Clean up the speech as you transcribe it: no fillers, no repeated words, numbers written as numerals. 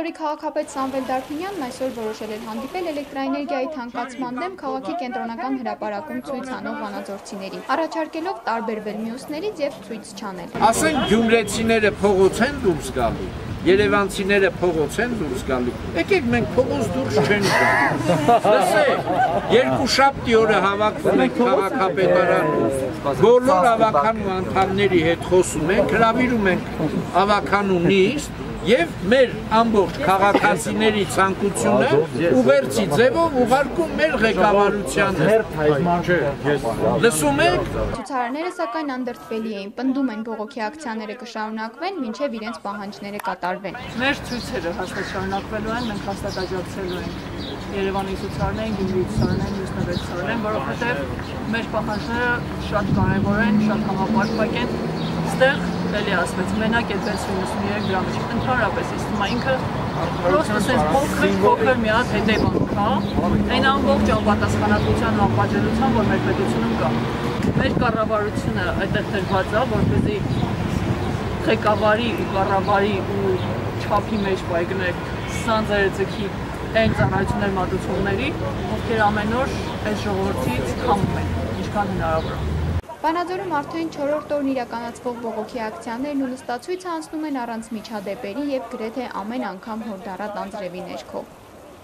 Վանաձորի քաղաքապետ Սամվել Դարփինյանն այսօր որոշել էր հանդիպել էլեկտրաէներգիայի թանկացման դեմ քաղաքի կենտրոնական հրապարակում ցույց անող վանաձորցիներին, առաջարկելով տարբերվել մյուսներից եւ ցույց չանել։ Ասենք գյումրեցիները փողոց են դուրս գալու, երևանցիները փողոց են դուրս գալու։ Եկեք մենք փողոց դուրս չենք գալու։ Լսեք, երկուշաբթի օրը հավաքվում ենք քաղաքապետարանում, բոլոր ավականու անդամների հետ խոսում ենք, հրավիրում ենք ավականու նիստ եւ մեր ամբողջ քաղաքացիների ցանկությունը ուղերձի ձևով ուղարկում մեր ղեկավարությանը։ Լսում եք։ Ցուցարարները սակայն անդրդվելի էին, պնդում են բողոքի ակցիաները կշարունակվեն, մինչև իրենց պահանջները կատարվեն։ Մեր ցույցերը հաստատ շարունակվելու են, մենք հաստատ աջակցելու ենք Երևանի ցուցարարներին, Գյումրիի ցուցարարներին, մյուսների ցուցարարներին, որովհետեւ մեր պահանջները շատ կարևոր են, շատ համապարփակ են։ Ստեղ էլի ասվեց, մենակ է 693 դրամը, ընդհանրապես ինձ թվում է ինքը պրոստը սենց փոքր մի հատ հետևանք, հա, այն ամբողջ անպատասխանատվության ու անպատժելիության, որ մեր պետությունում կա։ Մեր կառավարությունը այդտեղ դրված է, որպեսզի ղեկավարի ու կառավարի ու չափի մեջ պայգներ սանձերը ձգի այն ծառայություններ մատուցողների, ովքեր ամեն օր այս ժողովրդից քամում են, ինչքան հնարավոր է։ Վանաձորում արդեն 4-րդ օրն իրականացվող բողոքի ակցիաներն ու նստացույցը անցնում են առանց միջադեպերի եւ գրեթե ամեն անգամ հորդառատ անձրևի ներքո։